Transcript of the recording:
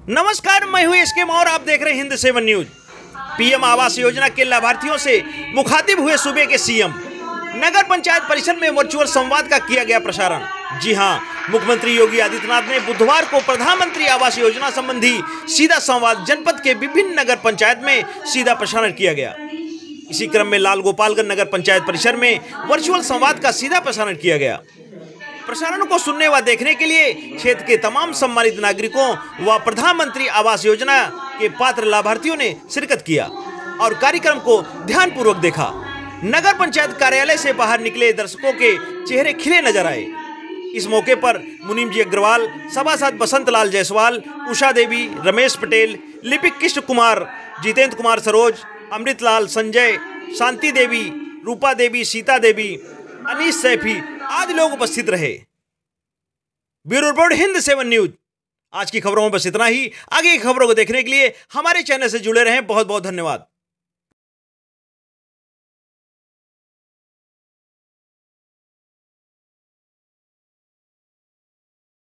नमस्कार, मैं हूं एसके और आप देख रहे हैं हिंद 7 न्यूज। पीएम आवास योजना के लाभार्थियों से मुखातिब हुए सूबे के सीएम। नगर पंचायत परिसर में वर्चुअल संवाद का किया गया प्रसारण। जी हां, मुख्यमंत्री योगी आदित्यनाथ ने बुधवार को प्रधानमंत्री आवास योजना संबंधी सीधा संवाद जनपद के विभिन्न नगर पंचायत में सीधा प्रसारण किया गया। इसी क्रम में लाल गोपालगंज नगर पंचायत परिसर में वर्चुअल संवाद का सीधा प्रसारण किया गया। प्रसारण को सुनने व देखने के लिए क्षेत्र के तमाम सम्मानित नागरिकों व प्रधानमंत्री आवास योजना के पात्र लाभार्थियों ने शिरकत किया और कार्यक्रम को ध्यानपूर्वक देखा। नगर पंचायत कार्यालय से बाहर निकले दर्शकों के चेहरे खिले नजर आए। इस मौके पर मुनीम जी अग्रवाल, सभासद बसंत लाल जायसवाल, उषा देवी, रमेश पटेल, लिपिक कृष्ण कुमार, जितेंद्र कुमार सरोज, अमृत लाल, संजय, शांति देवी, रूपा देवी, सीता देवी, अनीस सैफी आदि लोग उपस्थित रहे। Bureau report Hind 7 news. आज की खबरों में बस इतना ही। आगे की खबरों को देखने के लिए हमारे चैनल से जुड़े रहें। बहुत बहुत धन्यवाद।